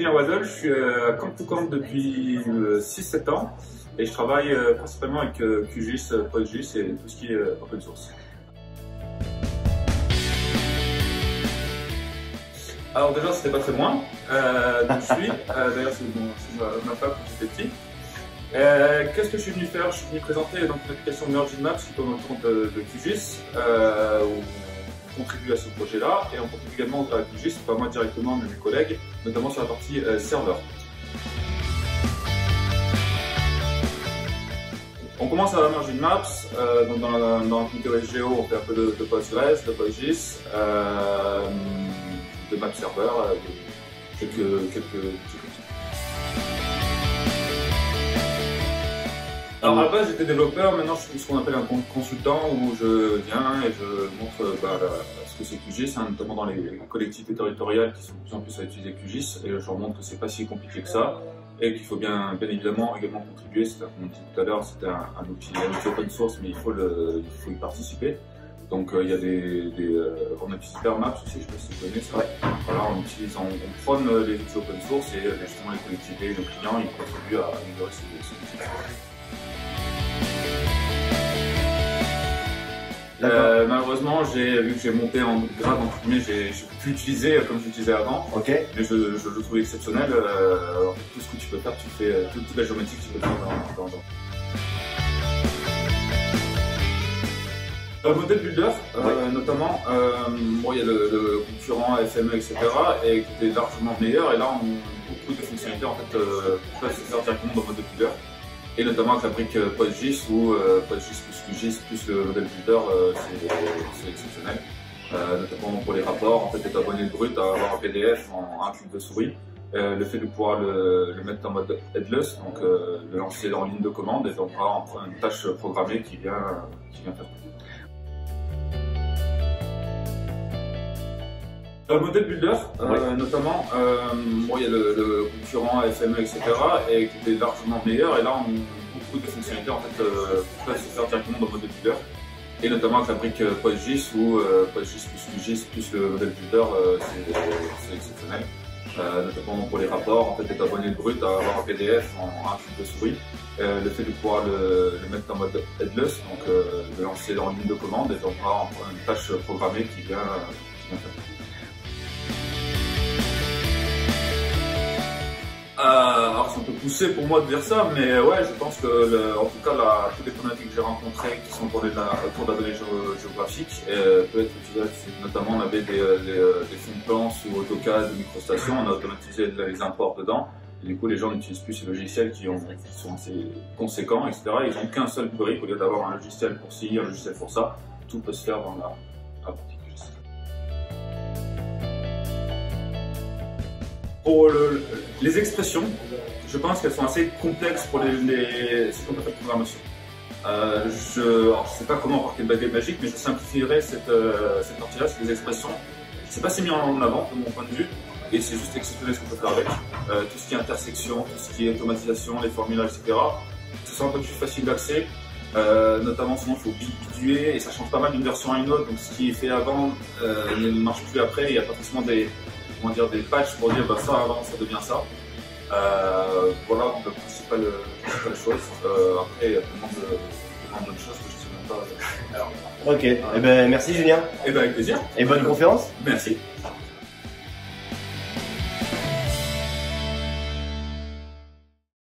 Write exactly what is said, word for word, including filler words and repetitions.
Julien Waddle, je suis à Camp to Camp depuis six sept ans et je travaille principalement avec QGIS, PostGIS et tout ce qui est open source. Alors déjà, c'était pas très loin euh, d'où je suis, euh, d'ailleurs c'est ma, ma femme quand j'étais petit. Euh, Qu'est-ce que je suis venu faire? Je suis venu présenter donc, une application Merging Maps qui tourne autour de, de QGIS. Euh, on contribue à ce projet-là et on contribue également à QGIS, pas moi directement mais mes collègues, notamment sur la partie euh, serveur. On commence à Merging Maps, euh, donc dans, la, dans la communauté O S G O on fait un peu de, de Postgres, de PostGIS, euh, de map serveur, euh, de quelques, quelques petits outils. Alors à la base j'étais développeur, maintenant je suis ce qu'on appelle un consultant où je viens et je montre bah, ce que c'est QGIS, hein, notamment dans les collectivités territoriales qui sont de plus en plus à utiliser QGIS et je leur montre que c'est pas si compliqué que ça et qu'il faut bien, bien évidemment également contribuer. C'est comme on dit tout à l'heure, c'était un, un, outil, un outil open source mais il faut, le, il faut y participer. Donc euh, il y a des, des euh, on utilise Supermaps aussi, je sais pas si vous connaissez ça. Ouais. Voilà, on utilise, on, on prône les outils open source et justement les collectivités, nos clients, ils contribuent à améliorer ces, ces outils. Euh, malheureusement, j'ai vu que j'ai monté en grade en premier, j'ai pu l'utiliser comme je l'utilisais avant. Ok. Mais je, je le trouve exceptionnel. Euh, tout ce que tu peux faire, tu fais toute, toute la géométrie que tu peux faire dans, dans, dans. Le modèle builder, euh, ouais. notamment, euh, bon, il y a le, le concurrent F M E, et cetera, et qui était largement meilleur. Et là, on a beaucoup de fonctionnalités en fait, euh, peuvent se faire directement dans le modèle builder. Et notamment avec la brique PostGIS ou euh, PostGIS plus QGIS plus le modèle builder, euh, c'est exceptionnel. Euh, notamment pour les rapports, en fait, être abonné brut à avoir un P D F en un clic de souris. Euh, le fait de pouvoir le, le mettre en mode headless, donc euh, le lancer en ligne de commande et donc avoir une tâche programmée qui vient, qui vient faire. Le modèle builder, euh, ouais. notamment, euh, bon, il y a le, le concurrent F M E, et cetera, et qui était largement meilleur. Et là, on a beaucoup de fonctionnalités en fait, euh, peuvent se faire directement dans le modèle builder. Et notamment avec la brique PostGIS ou euh, PostGIS plus QGIS plus le modèle builder, euh, c'est exceptionnel. Euh, notamment pour les rapports, en fait, être abonné brut à avoir un P D F en un clic de souris. Euh, le fait de pouvoir le, le mettre en mode headless, donc euh, le lancer en ligne de commande et donc avoir une tâche programmée qui vient, qui vient faire. Euh, alors c'est un peu poussé pour moi de dire ça, mais ouais, je pense que le, en tout cas la, toutes les problématiques que j'ai rencontrées qui sont autour de la, autour de la donnée géographique euh, peut être utilisées. Notamment on avait des, des, des fonds de plan sous AutoCAD, MicroStation, on a automatisé les imports dedans. Et du coup les gens n'utilisent plus ces logiciels qui, ont, qui sont assez conséquents, et cetera. Ils n'ont qu'un seul query au lieu d'avoir un logiciel pour ci, un logiciel pour ça. Tout peut se faire dans la, la partie QGIS. Pour le, les expressions, je pense qu'elles sont assez complexes pour les, les ce qu'on appelle programmation. Euh, je ne sais pas comment avoir quelle baguette magique, mais je simplifierais cette, euh, cette partie-là, c'est les expressions. C'est pas si mis en avant de mon point de vue, et c'est juste exceptionnel ce qu'on peut faire avec. Euh, tout ce qui est intersection, tout ce qui est automatisation, les formulas, et cetera. Ce sont un peu plus facile d'accès. Euh, notamment souvent il faut biduer et ça change pas mal d'une version à une autre, donc ce qui est fait avant euh, ne marche plus après, il n'y a pas forcément des comment dire, des patchs pour dire bah, ça avant ça devient ça. Euh, voilà donc la principale, principale chose. Euh, après il y a tellement de, de bonnes choses que je ne sais même pas. Alors, ok, euh, eh ben, merci Julien. Et ben, avec plaisir. Et bonne conférence. Merci.